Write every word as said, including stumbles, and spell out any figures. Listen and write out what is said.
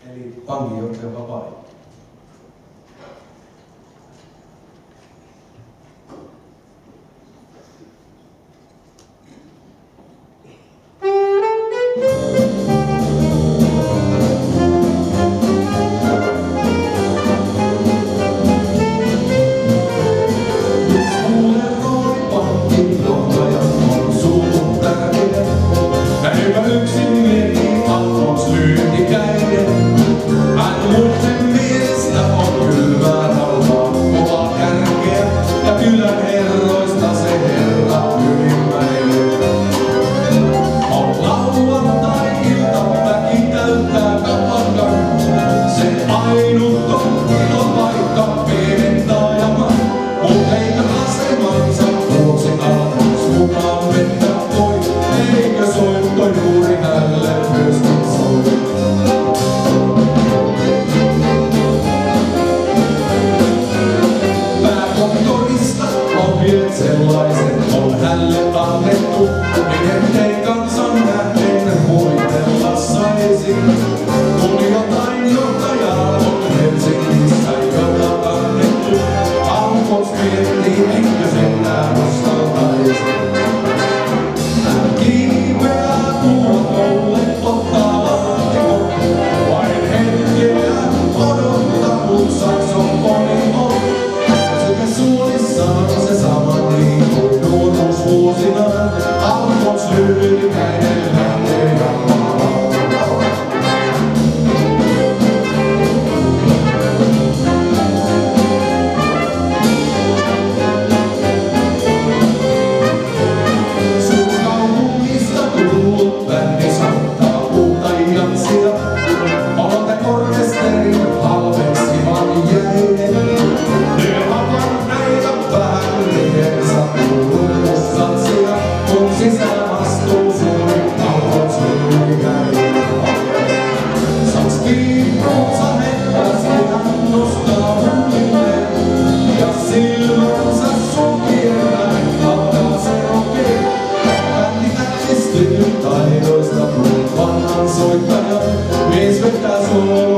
eli vanginjohtaja Papai. Sellaiset on hänelle annettu, niin ettei kansan nähden huitella saisi. Kun jotain johtajaa on Helsingissä joka kannettu, Alfons miettii, enkö sentään uskaltaisi. Hän kiipeää tuotolle, ottaa laatikon, vain hetkeä odottaa, kun saksofoni on. Sekä suolissaan se sama niin kuin nuoruusvuosinaan, Alfons Lyytikäinen lähtee jatkamaan. Sun kaupungista tullut bändi saattaa uutta jatsia, Olta Orkesterin halveksivan jäinen. Kun sisään astuu suuri Alfons Lyytikäinen. Saks kiippuunsa hetkästi hän nostaa huulilleen, ja silmänsä sulkien näin alkaa se rokee. Bändi tähdistyy taidoista kuin vanhan soittajan, mies vetää suola.